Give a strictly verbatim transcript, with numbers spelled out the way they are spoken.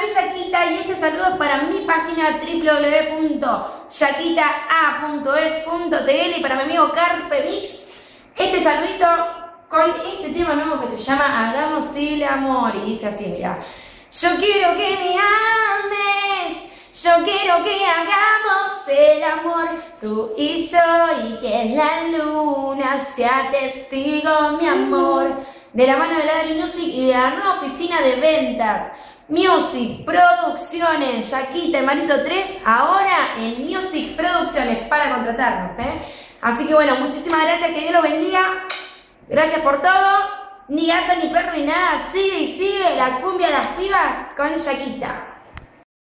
soy Yaquita y este saludo es para mi página doble u doble u doble u punto yaquita a punto es punto t l y para mi amigo Carpe Mix. Este saludito con este tema nuevo que se llama Hagamos el amor y dice así, mira. Yo quiero que me ames, yo quiero que hagamos el amor, tú y yo, y que la luna sea testigo, mi amor. De la mano de Ladri Music y de la nueva oficina de ventas Music Producciones, Yaquita y Marito tres, ahora en Music Producciones para contratarnos, ¿eh? Así que bueno, muchísimas gracias, que Dios los bendiga. Gracias por todo. Ni gata, ni perro, ni nada. Sigue y sigue la cumbia de las pibas con Yaquita.